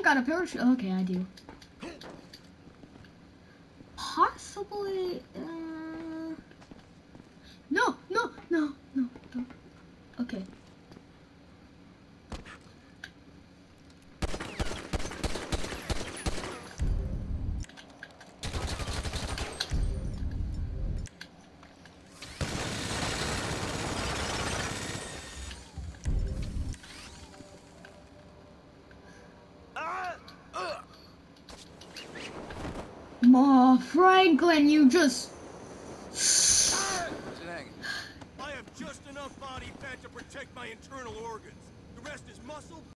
got a parachute. Okay, I do. Possibly. No. Okay. Ma, Franklin, you just. I have just enough body fat to protect my internal organs. The rest is muscle.